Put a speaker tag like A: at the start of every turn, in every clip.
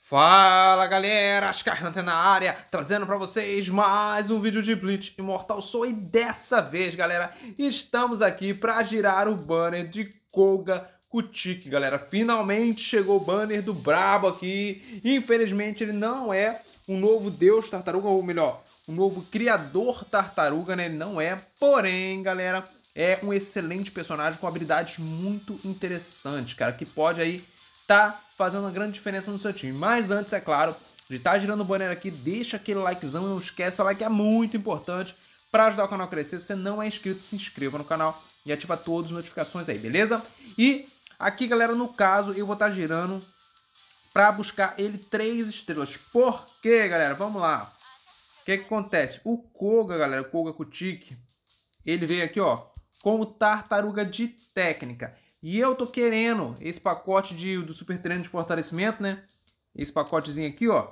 A: Fala galera, Ascarranta na área, trazendo pra vocês mais um vídeo de Bleach Immortal Soul. E dessa vez, galera, estamos aqui pra girar o banner de Koga Kuchiki, galera. Finalmente chegou o banner do brabo aqui. Infelizmente ele não é um novo deus tartaruga, ou melhor, um novo criador tartaruga, né? Ele não é, porém, galera, é um excelente personagem com habilidades muito interessantes, cara, que pode aí tá fazendo uma grande diferença no seu time. Mas antes, é claro, de estar girando o banner aqui, deixa aquele likezão, não esquece, o like é muito importante para ajudar o canal a crescer. Se você não é inscrito, se inscreva no canal e ativa todas as notificações aí, beleza? E aqui, galera, no caso, eu vou estar girando para buscar ele 3 estrelas. Por quê, galera? Vamos lá. O que acontece? O Koga, galera, o Koga Kuchiki, ele veio aqui, ó, como tartaruga de técnica. E eu tô querendo esse pacote do Super Treino de Fortalecimento, né? Esse pacotezinho aqui, ó,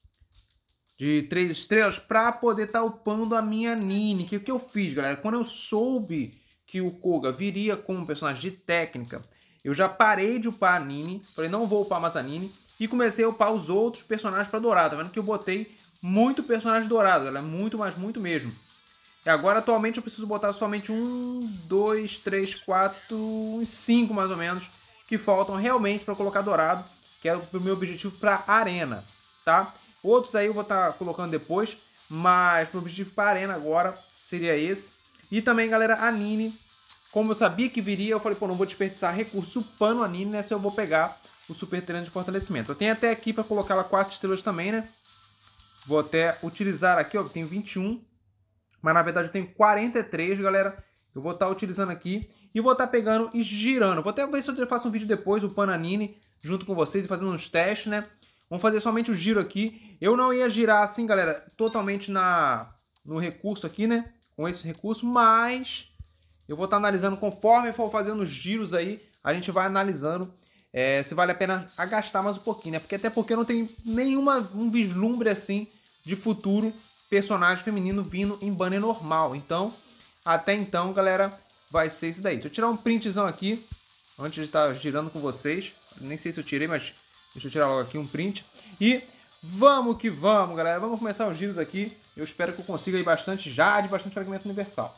A: de 3 estrelas, pra poder estar upando a minha Nini. Que o que eu fiz, galera? Quando eu soube que o Koga viria como personagem de técnica, eu já parei de upar a Nini. Falei, não vou upar mais a Nini. E comecei a upar os outros personagens pra dourado. Tá vendo que eu botei muito personagem dourado, galera? Muito, mas muito mesmo. E agora, atualmente, eu preciso botar somente 1, 2, 3, 4, 5 mais ou menos, que faltam realmente para colocar dourado, que é o meu objetivo para a arena, tá? Outros aí eu vou estar colocando depois, mas o objetivo para a arena agora seria esse. E também, galera, a Nini, como eu sabia que viria, eu falei, pô, não vou desperdiçar recurso upando a Nini, né? Se eu vou pegar o Super Treino de Fortalecimento. Eu tenho até aqui para colocar ela 4 estrelas também, né? Vou até utilizar aqui, ó, eu tenho 21. Mas na verdade eu tenho 43, galera. Eu vou estar utilizando aqui e vou estar pegando e girando. Vou até ver se eu faço um vídeo depois, o Pananini, junto com vocês, e fazendo uns testes, né? Vamos fazer somente o giro aqui. Eu não ia girar assim, galera, totalmente no recurso aqui, né? Com esse recurso, mas eu vou estar analisando conforme for fazendo os giros aí. A gente vai analisando se vale a pena gastar mais um pouquinho, né? Até porque não tem um vislumbre assim de futuro personagem feminino vindo em banner normal. Então, até então, galera, vai ser isso daí. Deixa eu tirar um printzão aqui, antes de estar girando com vocês. Nem sei se eu tirei, mas deixa eu tirar logo aqui um print. E vamos que vamos, galera. Vamos começar os giros aqui. Eu espero que eu consiga aí bastante Jade, bastante fragmento universal.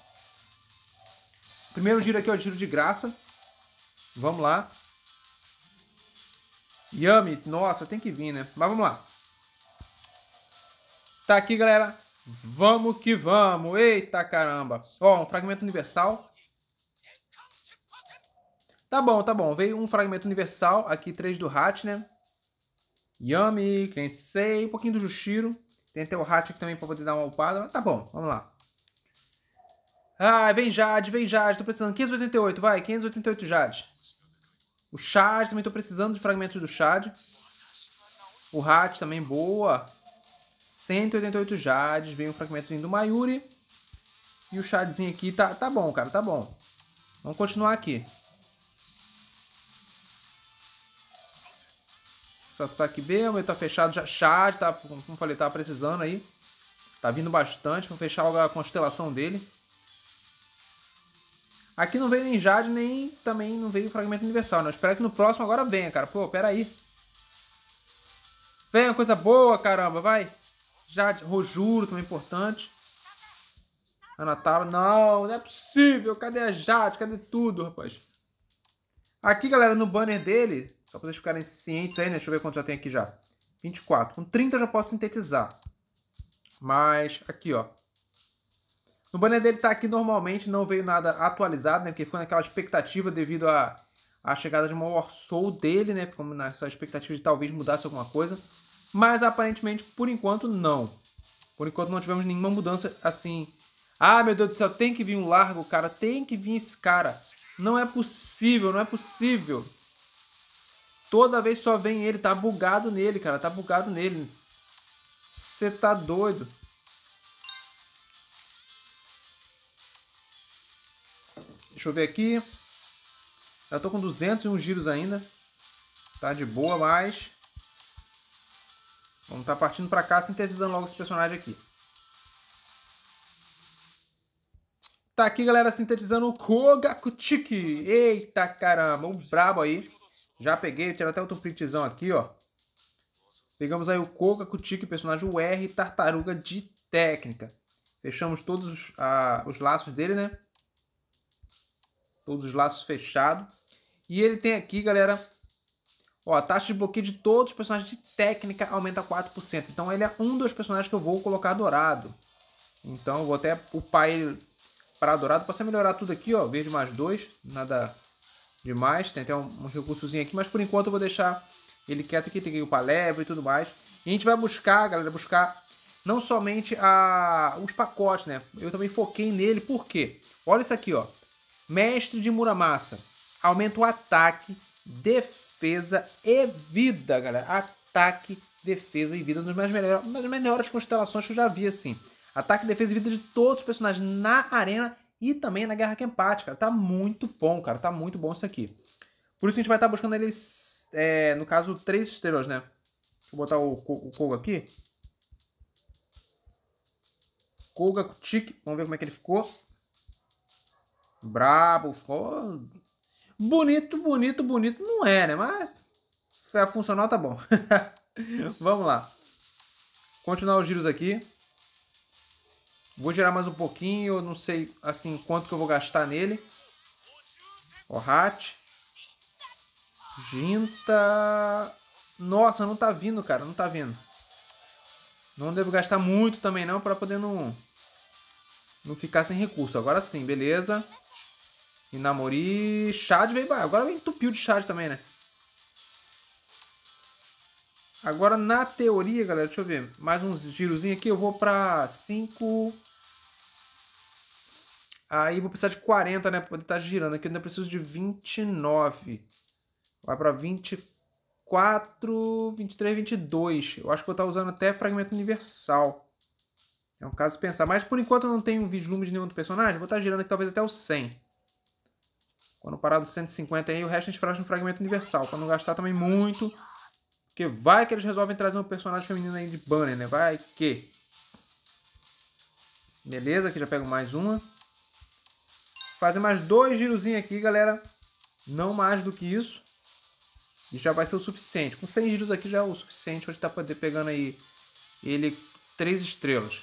A: Primeiro giro aqui é o giro de graça. Vamos lá. Yami, nossa, tem que vir, né? Mas vamos lá. Tá aqui, galera. Vamos que vamos. Eita caramba. Ó, um fragmento universal. Tá bom, tá bom. Veio um fragmento universal. Aqui 3 do Hat, né? Yami, Kensei. Um pouquinho do Jushiro. Tem até o Hat aqui também pra poder dar uma upada. Mas tá bom, vamos lá. Ah, vem Jade, vem Jade. Tô precisando. 588, vai. 588 Jade. O Shad, também tô precisando de fragmentos do Shad. O Hat também, boa. 188 Jades, veio um fragmentozinho do Mayuri. E o Shadzinho aqui tá bom, cara, tá bom. Vamos continuar aqui. Sasaki B, o meu tá fechado já. Shad, tá, como eu falei, tava precisando aí. Tá vindo bastante, vamos fechar logo a constelação dele. Aqui não veio nem Jade, nem também não veio fragmento universal, né? Eu espero que no próximo agora venha, cara. Pô, pera aí. Venha, coisa boa, caramba, vai. Jade, Rojuro também é importante. A Natália, não é possível. Cadê a Jade? Cadê tudo, rapaz? Aqui, galera, no banner dele, só pra vocês ficarem cientes aí, né? Deixa eu ver quanto já tem aqui já. 24. Com 30 eu já posso sintetizar. Mas, aqui, ó. No banner dele tá aqui normalmente, não veio nada atualizado, né? Porque foi naquela expectativa devido à chegada de uma War Soul dele, né? Ficamos nessa expectativa de talvez mudasse alguma coisa. Mas, aparentemente, por enquanto, não. Por enquanto, não tivemos nenhuma mudança, assim. Ah, meu Deus do céu, tem que vir um Largo, cara. Tem que vir esse cara. Não é possível, não é possível. Toda vez só vem ele. Tá bugado nele, cara. Tá bugado nele. Você tá doido. Deixa eu ver aqui. Já tô com 201 giros ainda. Tá de boa, mas... vamos tá partindo pra cá, sintetizando logo esse personagem aqui. Tá aqui, galera, sintetizando o Koga Kuchiki. Eita caramba, um brabo aí. Já peguei, tirar até outro printzão aqui, ó. Pegamos aí o Koga, Kutiki, personagem UR e Tartaruga de técnica. Fechamos todos os laços dele, né? Todos os laços fechados. E ele tem aqui, galera, ó, a taxa de bloqueio de todos os personagens de técnica aumenta 4%. Então ele é um dos personagens que eu vou colocar dourado. Então eu vou até upar ele para dourado. Posso melhorar tudo aqui, ó. Verde mais 2, nada demais. Tem até um recursozinho aqui, mas por enquanto eu vou deixar ele quieto aqui. Tem que upar level e tudo mais. E a gente vai buscar, galera, não somente os pacotes, né? Eu também foquei nele, por quê? Olha isso aqui, ó. Mestre de Muramasa. Aumenta o ataque, defesa e vida, galera. Ataque, defesa e vida. Uma das melhores constelações que eu já vi, assim. Ataque, defesa e vida de todos os personagens na arena e também na Guerra Kenpachi, cara. Tá muito bom, cara. Tá muito bom isso aqui. Por isso a gente vai estar buscando eles, no caso, 3 estrelas, né? Deixa eu botar o Koga aqui. Koga Kutiki. Vamos ver como é que ele ficou. Brabo. Ficou bonito, bonito, bonito. Não é, né? Mas funcional tá bom. Vamos lá. Continuar os giros aqui. Vou girar mais um pouquinho. Eu não sei, assim, quanto que eu vou gastar nele. Ó, Hat. Ginta. Nossa, não tá vindo, cara. Não tá vindo. Não devo gastar muito também não, para poder não ficar sem recurso. Agora sim, beleza. Inamori. Chad veio. Agora vem entupiu de Chad também, né? Agora, na teoria, galera, deixa eu ver. Mais uns girozinhos aqui. Eu vou pra 5. Aí vou precisar de 40, né? Pra poder estar girando. Aqui eu ainda preciso de 29. Vai pra 24, 23, 22. Eu acho que vou estar usando até fragmento universal. É um caso de pensar. Mas por enquanto eu não tenho vislumbre de nenhum outro personagem. Vou estar girando aqui talvez até o 100. Quando parar do 150 aí, o resto a gente faz no fragmento universal. Pra não gastar também muito. Porque vai que eles resolvem trazer um personagem feminino aí de banner, né? Vai que. Beleza, aqui já pego mais uma. Fazer mais 2 girozinhos aqui, galera. Não mais do que isso. E já vai ser o suficiente. Com 100 giros aqui já é o suficiente pra gente estar poder pegando aí ele 3 estrelas.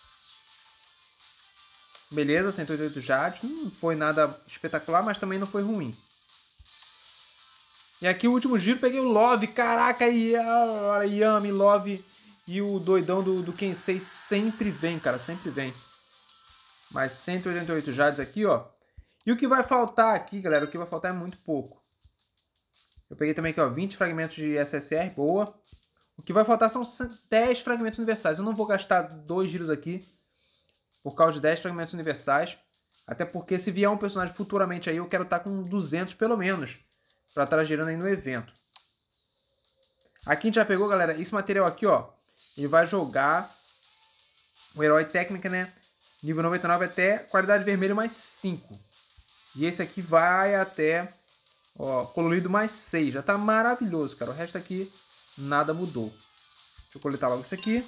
A: Beleza, 188 jades. Não foi nada espetacular, mas também não foi ruim. E aqui o último giro, peguei o Love. Caraca, Yami, Love e o doidão do Kensei sempre vem, cara. Sempre vem. Mais 188 jades aqui, ó. E o que vai faltar aqui, galera, o que vai faltar é muito pouco. Eu peguei também aqui, ó, 20 fragmentos de SSR, boa. O que vai faltar são 10 fragmentos universais. Eu não vou gastar 2 giros aqui por causa de 10 fragmentos universais. Até porque se vier um personagem futuramente aí, eu quero estar com 200 pelo menos. Pra estar girando aí no evento. Aqui a gente já pegou, galera, esse material aqui, ó. Ele vai jogar o herói técnica, né? Nível 99 até qualidade vermelho mais 5. E esse aqui vai até, ó, colorido mais 6. Já tá maravilhoso, cara. O resto aqui, nada mudou. Deixa eu coletar logo isso aqui.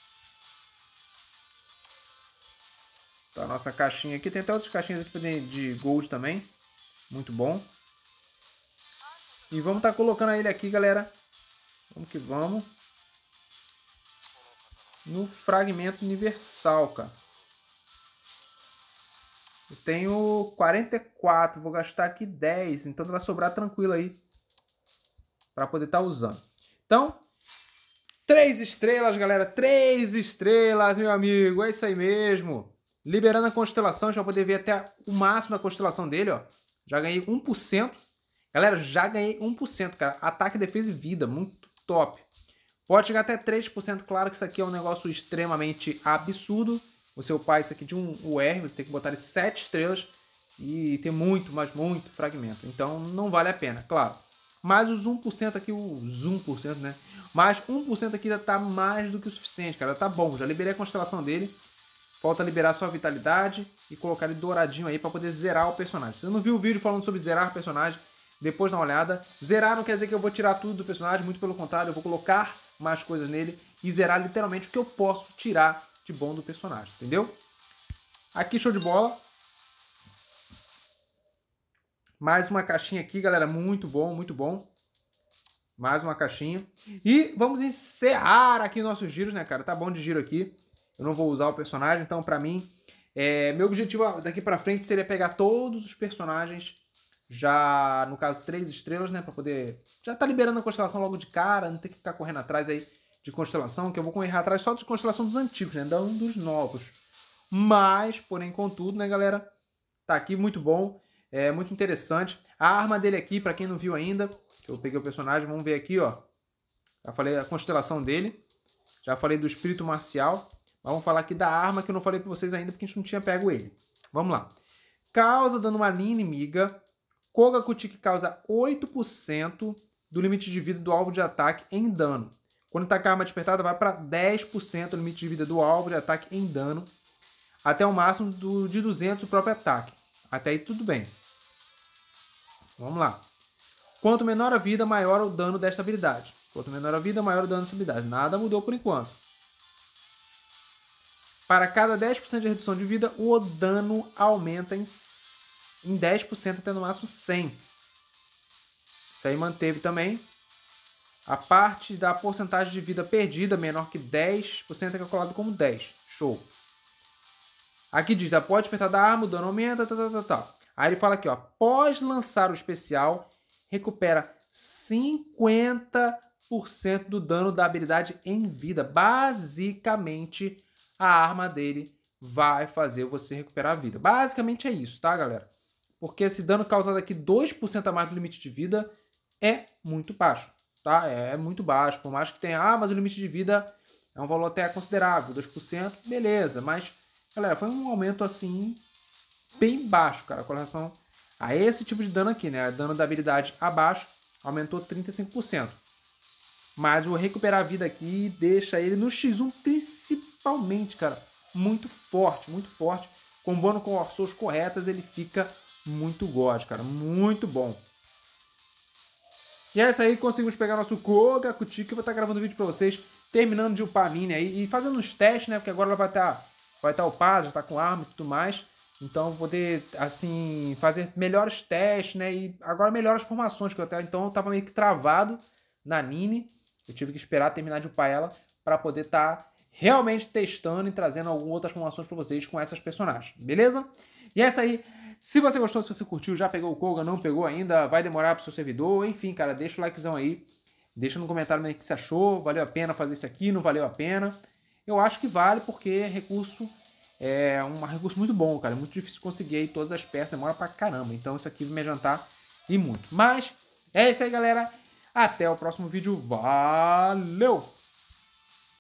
A: Tá a nossa caixinha aqui. Tem até outras caixinhas aqui de gold também. Muito bom. E vamos estar colocando ele aqui, galera. Vamos que vamos. No fragmento universal, cara. Eu tenho 44, vou gastar aqui 10, então vai sobrar tranquilo aí para poder estar usando. Então, 3 estrelas, galera, 3 estrelas, meu amigo, é isso aí mesmo. Liberando a constelação, a gente vai poder ver até o máximo da constelação dele, ó. Já ganhei 1%. Galera, já ganhei 1%, cara. Ataque, defesa e vida, muito top. Pode chegar até 3%, claro que isso aqui é um negócio extremamente absurdo. Você upar isso aqui de um UR, você tem que botar 7 estrelas e ter muito, mas muito fragmento. Então não vale a pena, claro. Mas os 1% aqui, os 1%, né? Mas 1% aqui já tá mais do que o suficiente, cara. Tá bom, já liberei a constelação dele. Falta liberar sua vitalidade e colocar ele douradinho aí para poder zerar o personagem. Se você não viu o vídeo falando sobre zerar o personagem, depois dá uma olhada. Zerar não quer dizer que eu vou tirar tudo do personagem, muito pelo contrário, eu vou colocar mais coisas nele e zerar literalmente o que eu posso tirar de bom do personagem, entendeu? Aqui, show de bola. Mais uma caixinha aqui, galera, muito bom, muito bom. Mais uma caixinha. E vamos encerrar aqui nossos giros, né, cara? Tá bom de giro aqui. Eu não vou usar o personagem, então pra mim... meu objetivo daqui pra frente seria pegar todos os personagens, já, no caso, 3 estrelas, né? Pra poder... Já tá liberando a constelação logo de cara, não ter que ficar correndo atrás aí de constelação, que eu vou correr atrás só de constelação dos antigos, né? Não dos novos. Mas, porém, contudo, né, galera? Tá aqui, muito bom. É muito interessante. A arma dele aqui, pra quem não viu ainda, eu peguei o personagem, vamos ver aqui, ó. Já falei a constelação dele. Já falei do espírito marcial. Mas vamos falar aqui da arma que eu não falei pra vocês ainda, porque a gente não tinha pego ele. Vamos lá. Causa dano uma linha inimiga. Koga Kutik causa 8% do limite de vida do alvo de ataque em dano. Quando tá com a arma despertada, vai para 10% do limite de vida do alvo de ataque em dano. Até o máximo de 200 o próprio ataque. Até aí tudo bem. Vamos lá. Quanto menor a vida, maior o dano desta habilidade. Quanto menor a vida, maior o dano dessa habilidade. Nada mudou por enquanto. Para cada 10% de redução de vida, o dano aumenta em 10% até no máximo 100. Isso aí manteve também. A parte da porcentagem de vida perdida menor que 10% é calculado como 10. Show. Aqui diz, após despertar da arma, o dano aumenta, Aí ele fala aqui, ó, após lançar o especial, recupera 50% do dano da habilidade em vida. Basicamente, a arma dele vai fazer você recuperar a vida. Basicamente é isso, tá, galera? Porque esse dano causado aqui, 2% a mais do limite de vida, é muito baixo, tá? É muito baixo. Por mais que tenha, mas o limite de vida é um valor até considerável, 2%, beleza. Mas, galera, foi um aumento, assim, bem baixo, cara, com relação a esse tipo de dano aqui, né? O dano da habilidade abaixo aumentou 35%. Mas o recuperar a vida aqui deixa ele no X1 principalmente, cara, muito forte, muito forte. Combando com as suas corretas, ele fica muito god, cara, muito bom. E é isso aí, conseguimos pegar nosso Koga Kutik, que eu vou estar gravando vídeo pra vocês, terminando de upar a Nini aí, e fazendo uns testes, né, porque agora ela vai estar upada, já tá com arma e tudo mais. Então, vou poder, assim, fazer melhores testes, né, e agora melhores formações, que eu até então eu tava meio que travado na Nini. Eu tive que esperar terminar de upar ela para poder estar realmente testando e trazendo algumas outras formações para vocês com essas personagens, beleza? E é isso aí. Se você gostou, se você curtiu, já pegou o Koga, não pegou ainda, vai demorar pro seu servidor, enfim, cara, deixa o likezão aí. Deixa no comentário o que você achou, valeu a pena fazer isso aqui, não valeu a pena. Eu acho que vale porque recurso é um recurso muito bom, cara, é muito difícil conseguir aí todas as peças, demora pra caramba. Então isso aqui vai me adiantar e muito. Mas é isso aí, galera. Até o próximo vídeo. Valeu!